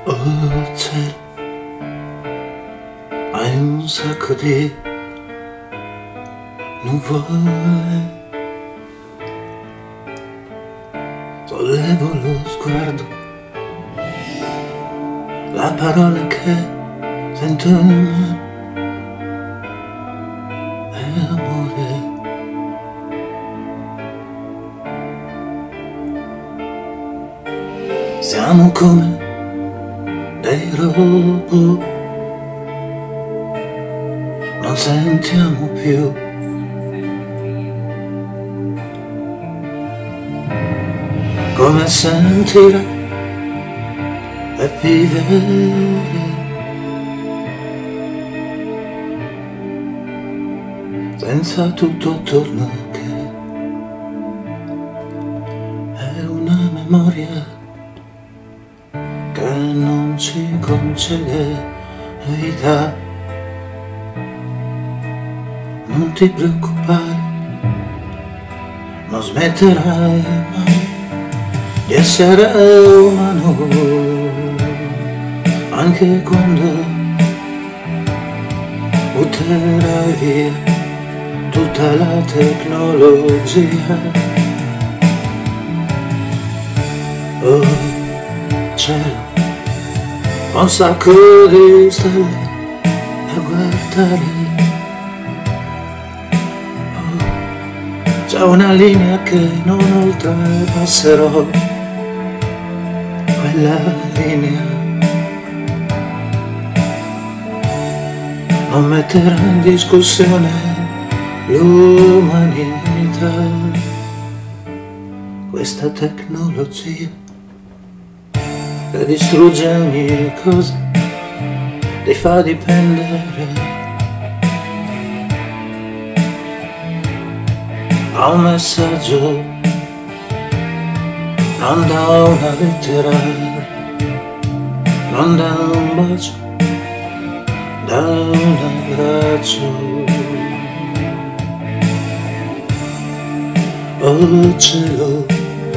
Oh cielo, hai un sacco di nuvole. Sollevo lo sguardo, la parola che sento in me è amore. Siamo come dei robot, non sentiamo più. Come sentire e vivere senza tutto attorno che è una memoria che non ci concede vita. Non ti preoccupare, non smetterai mai di essere umano, anche quando butterai via tutta la tecnologia. Oh cielo, ho un sacco di stelle da guardare. Oh, c'è una linea che non oltrepasserò, quella linea non metterà in discussione l'umanità. Questa tecnologia che distrugge ogni cosa, ti fa dipendere da un messaggio, non da una lettera, non da un bacio, da un abbraccio. Oh cielo,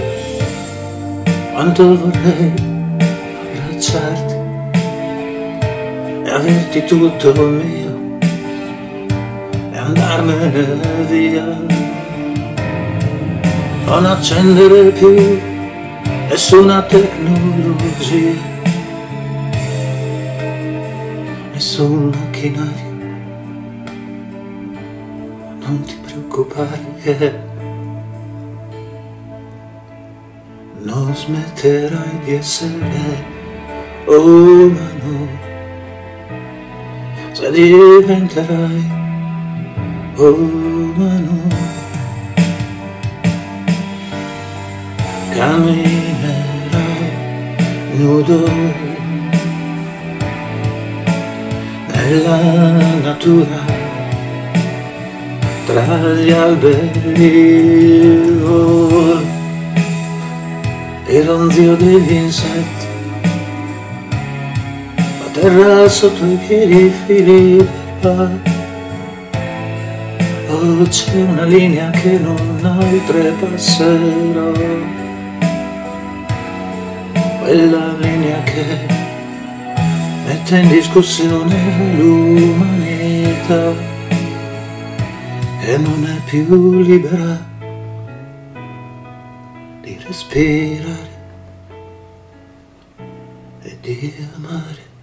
quanto vorrei abbracciarti e averti tutto mio e andarmene via. Non accendere più nessuna tecnologia, nessun macchinario. Non ti preoccupare che non smetterai di essere umano se diventerai umano. Camminerai nudo nella natura, tra gli alberi, oh, il ronzio degli insetti, la terra sotto i piedi, fili d'erba. Oh, c'è una linea che non oltrepasserò, quella linea che mette in discussione l'umanità, che non è più libera di respirare e di amare.